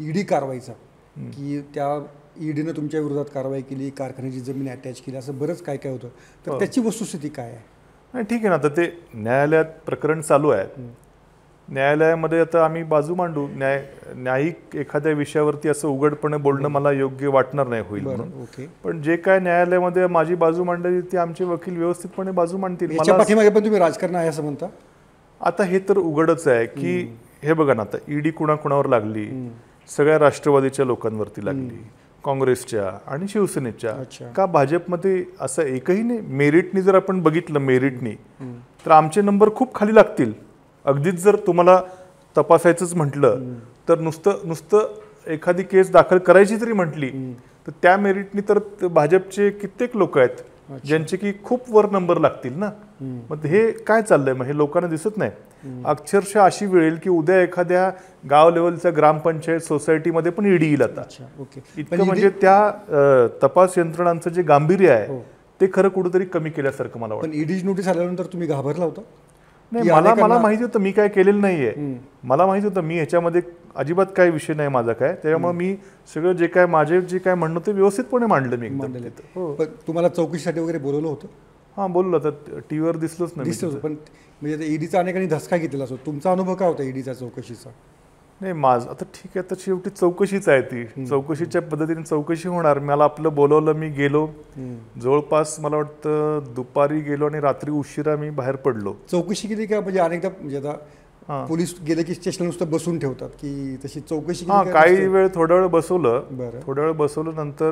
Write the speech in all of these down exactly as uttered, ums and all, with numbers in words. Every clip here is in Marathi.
ईडी कारवाईचा की त्या ईडीनं तुमच्या विरोधात कारवाई केली, कारखान्याची जमीन अटॅच केली, असं बरंच काय काय होतं, तर त्याची वस्तुस्थिती काय आहे? नाही ठीक आहे ना, आता ते न्यायालयात प्रकरण चालू आहे. न्यायालयामध्ये आता आम्ही बाजू मांडू. न्याय न्यायिक एखाद्या विषयावरती असं उघडपणे बोलणं मला योग्य वाटणार नाही होईल म्हणून. पण जे काय न्यायालयामध्ये माझी बाजू मांडली ती आमचे वकील व्यवस्थितपणे बाजू मांडतील. याच्या पाठीमागे पण तुम्ही राजकारण आहे असं म्हणता? आता हे तर उघडच आहे की हे बघा ना, आता ईडी कुणाकुणावर लागली, सगळ्या राष्ट्रवादीच्या लोकांवरती लागली, काँग्रेसच्या आणि शिवसेनेच्या. का भाजपमध्ये असं एकही नाही? मेरिटनी जर आपण बघितलं मेरिटनी तर आमचे नंबर खूप खाली लागतील. अगदीच जर तुम्हाला तपासायचंच म्हटलं तर नुसतं नुसतं एखादी केस दाखल करायची जरी म्हटली तर त्या मेरिटनी तर भाजपचे कित्येक लोक आहेत ज्यांचे की खूप वर नंबर लागतील ना. मग हे काय चाललंय? मग हे लोकांना दिसत नाही. अक्षरशः अशी वेळ येईल की उद्या एखाद्या गाव लेवलच्या ग्रामपंचायत सोसायटीमध्ये पण ईडी येईल आता. इतकं म्हणजे त्या तपास यंत्रणांचं जे गांभीर्य आहे ते खरं कुठेतरी कमी केल्यासारखं मला वाटतं. पण ईडी नोटीस आल्यानंतर तुम्ही घाबरला होता? नाही, मला मला माहिती होतं मी काय केलेलं नाहीये. मला माहिती होतं मी ह्याच्यामध्ये अजिबात काय विषय नाही माझा काय. त्याच्यामुळे मी सगळं जे काय माझे जे काय म्हणणं ते व्यवस्थितपणे मांडलं मी एकदम. पण तुम्हाला चौकशीसाठी वगैरे बोलवलं होतं? हां बोललो. तर टीव्हीवर दिसलोच नाही. दिसलं पण म्हणजे ईडीचा अनेकांनी धसका घेतलेला असतो. तुमचा अनुभव काय होता ईडीचा चौकशीचा? नाही माझं आता ठीक आहे, तर शेवटी चौकशीच आहे ती. चौकशीच्या पद्धतीने चौकशी होणार. मला आपलं बोलवलं, मी गेलो. जवळपास मला वाटतं दुपारी गेलो आणि रात्री उशिरा मी बाहेर पडलो. चौकशी केली का? म्हणजे अनेकदा म्हणजे आता पोलीस गेले की स्टेशनला नुसतं बसून ठेवतात की तशी चौकशी? हां, काही वेळ थोडा वेळ बसवलं. थोड्या वेळ बसवलं नंतर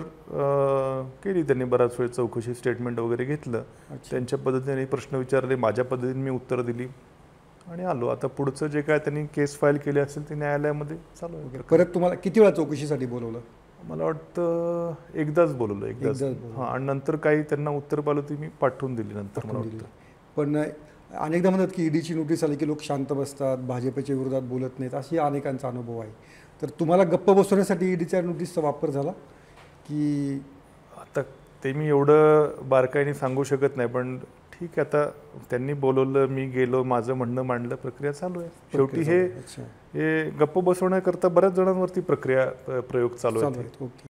केली त्यांनी बराच वेळ चौकशी. स्टेटमेंट वगैरे घेतलं. त्यांच्या पद्धतीने प्रश्न विचारले, माझ्या पद्धतीने मी उत्तर दिली आणि आलो. आता पुढचं जे काय त्यांनी केस फाईल केली असेल ते न्यायालयामध्ये चालू आहे. परत तुम्हाला किती वेळा चौकशीसाठी बोलवलं? मला वाटतं एकदाच बोलवलं. एकदाच. हां, आणि नंतर काही त्यांना उत्तर पाहिलं ती मी पाठवून दिली नंतर मला वाटतं. पण अनेकदा म्हणतात की ईडीची नोटीस आली की लोक शांत बसतात, भाजपच्या विरोधात बोलत नाहीत, अशी अनेकांचा अनुभव आहे. तर तुम्हाला गप्प बसवण्यासाठी ईडीच्या नोटीसचा वापर झाला की? आता ते मी एवढं बारकाईने सांगू शकत नाही, पण ठीक आहे, आता त्यांनी बोलवलं, मी गेलो, माझं म्हणणं मांडलं, प्रक्रिया चालू आहे. शेवटी हे हे गप्प बसवण्याकरता बऱ्याच जणांवरती प्रक्रिया प्रयोग चालू आहेत.